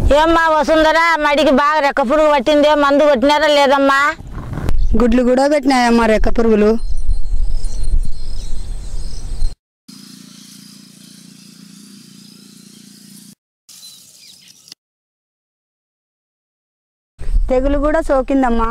ఏమ్మా వసుంధరా మడికి బాగా రెక్క పురుగు పట్టిందే మందు కొట్టినారా లేదమ్మా? గుడ్లు కూడా పెట్టినాయమ్మా రెక్క పురుగులు. తెగులు కూడా సోకిందమ్మా.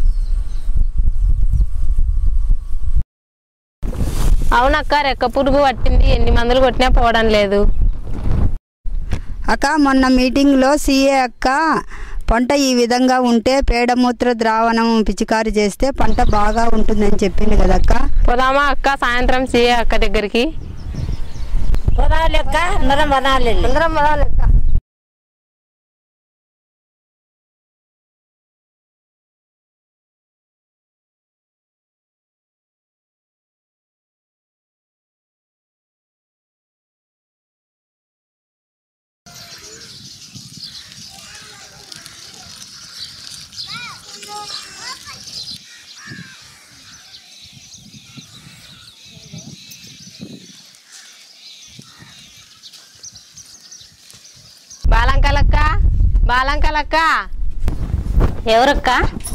అవునక్క, రెక్క పురుగు పట్టింది. ఎన్ని మందులు కొట్టినా పోవడం లేదు. అక్క మొన్న మీటింగ్లో CA అక్క పంట ఈ విధంగా ఉంటే పేడమూత్ర ద్రావణం పిచికారి చేస్తే పంట బాగా ఉంటుందని చెప్పింది కదక్క. పోదామా అక్క సాయంత్రం CA అక్క దగ్గరికి? పోదాలెక్క అందరం పోదాలెక్క. బాలంకలక్క. ఎవరక్క?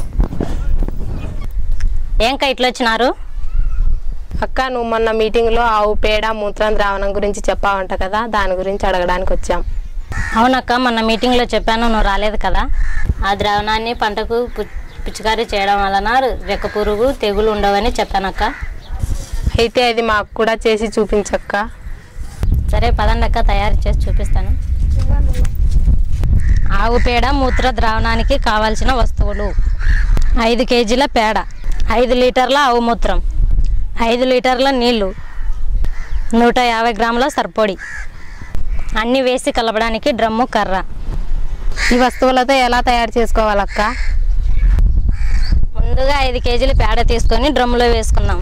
ఏంక ఇట్లా వచ్చినారు? అక్క, నువ్వు మొన్న మీటింగ్లో ఆవు పేడ మూత్రం ద్రావణం గురించి చెప్పావంట కదా, దాని గురించి అడగడానికి వచ్చాం. అవునక్క, మొన్న మీటింగ్లో చెప్పాను, నువ్వు రాలేదు కదా. ఆ ద్రావణాన్ని పంటకు పిచికారీ చేయడం వలన రెక్క పురుగు తెగులు ఉండవని చెప్పానక్క. అయితే అది మాకు కూడా చేసి చూపించక్క. సరే పదండక్క, తయారు చేసి చూపిస్తాను. ఆవు పేడ మూత్ర ద్రావణానికి కావాల్సిన వస్తువులు: 5 కేజీల పేడ, 5 లీటర్ల ఆవు మూత్రం, 5 లీటర్ల నీళ్లు, 150 గ్రాముల సర్పొడి, అన్నీ వేసి కలపడానికి డ్రమ్ము, కర్ర. ఈ వస్తువులతో ఎలా తయారు చేసుకోవాలక్క? ముందుగా 5 కేజీల పేడ తీసుకొని డ్రమ్ములో వేసుకుందాం.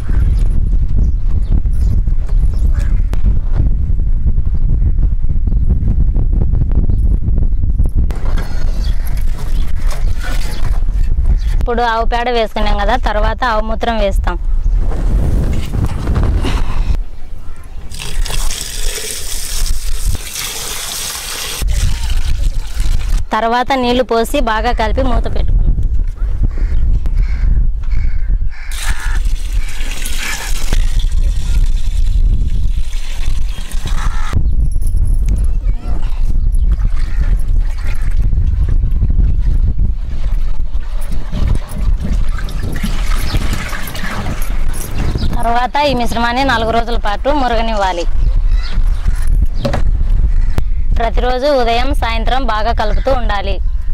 ఇప్పుడు ఆవు పేడ వేసుకున్నాం కదా, తర్వాత ఆవు మూత్రం వేస్తాం. తర్వాత నీళ్లు పోసి బాగా కలిపి మూత పెట్టుకుందాం. తర్వాత ఈ మిశ్రమాన్ని 4 రోజుల పాటు మురగనివ్వాలి. ప్రతిరోజు ఉదయం సాయంత్రం బాగా కలుపుతూ ఉండాలి.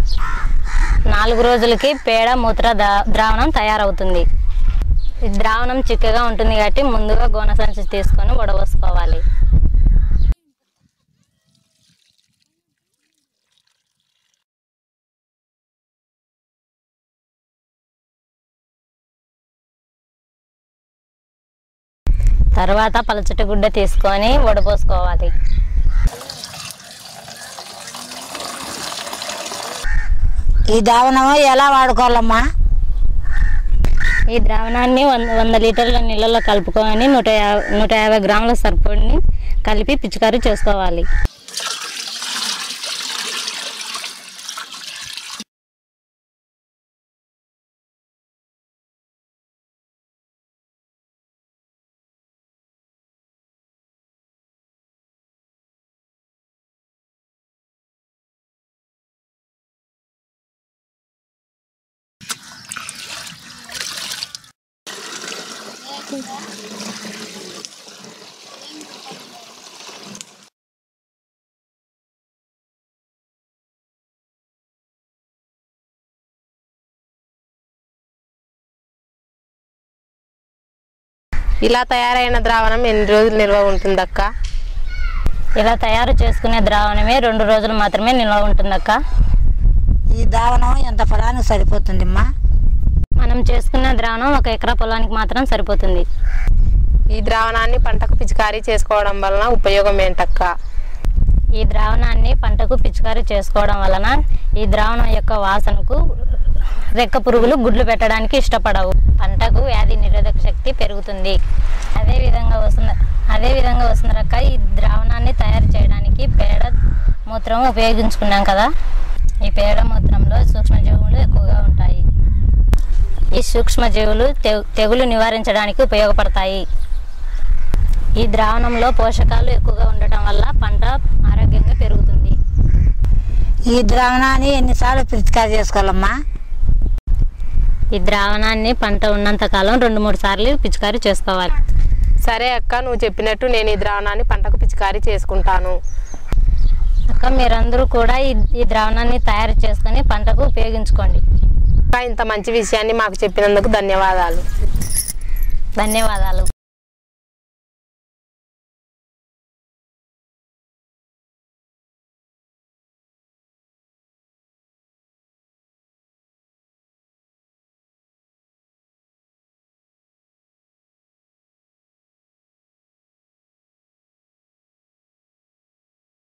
4 రోజులకి పేడ మూత్ర ద్రావణం తయారవుతుంది. ఈ ద్రావణం చిక్కగా ఉంటుంది కాబట్టి ముందుగా గోన సంచి తీసుకొని వడవోసుకోవాలి. తర్వాత పలచటి గుడ్డ తీసుకొని వడపోసుకోవాలి. ఈ ద్రావణం ఎలా వాడుకోవాలమ్మా? ఈ ద్రావణాన్ని 100 లీటర్ల నీళ్ళలో కలుపుకొని 150 గ్రాముల సర్పొడిని కలిపి పిచికారీ చేసుకోవాలి. ఇలా తయారైన ద్రావణం ఎన్ని రోజులు నిల్వ ఉంటుందక్క? ఇలా తయారు చేసుకునే ద్రావణమే 2 రోజులు మాత్రమే నిల్వ ఉంటుందక్క. ఈ ద్రావణం ఎంత పొలానికి సరిపోతుందమ్మా? మనం చేసుకున్న ద్రావణం 1 ఎకరా పొలానికి మాత్రం సరిపోతుంది. ఈ ద్రావణాన్ని పంటకు పిచికారీ చేసుకోవడం వలన ఉపయోగం ఏంటక్క? ఈ ద్రావణాన్ని పంటకు పిచికారీ చేసుకోవడం వలన ఈ ద్రావణం యొక్క వాసనకు రెక్క పురుగులు గుడ్లు పెట్టడానికి ఇష్టపడవు. పంటకు వ్యాధి నిరోధక శక్తి పెరుగుతుంది. అదేవిధంగా వస్తుందక్క, ఈ ద్రావణాన్ని తయారు చేయడానికి పేడ మూత్ర మూత్రం ఉపయోగించుకున్నాం కదా, ఈ పేడ మూత్రంలో సూక్ష్మజీవులు ఎక్కువగా ఉంటాయి. ఈ సూక్ష్మజీవులు తెగులు నివారించడానికి ఉపయోగపడతాయి. ఈ ద్రావణంలో పోషకాలు ఎక్కువగా ఉండటం వల్ల పంట ఆరోగ్యంగా పెరుగుతుంది. ఈ ద్రావణాన్ని ఎన్నిసార్లు పిచికారీ చేసుకోవాలమ్మా? ఈ ద్రావణాన్ని పంట ఉన్నంతకాలం 2-3 సార్లు పిచికారీ చేసుకోవాలి. సరే అక్క, నువ్వు చెప్పినట్టు నేను ఈ ద్రావణాన్ని పంటకు పిచికారీ చేసుకుంటాను. అక్క, మీరందరూ కూడా ఈ ద్రావణాన్ని తయారు చేసుకొని పంటకు ఉపయోగించుకోండి. ఇంత మంచి విషయాన్ని మాకు చెప్పినందుకు ధన్యవాదాలు. ధన్యవాదాలు.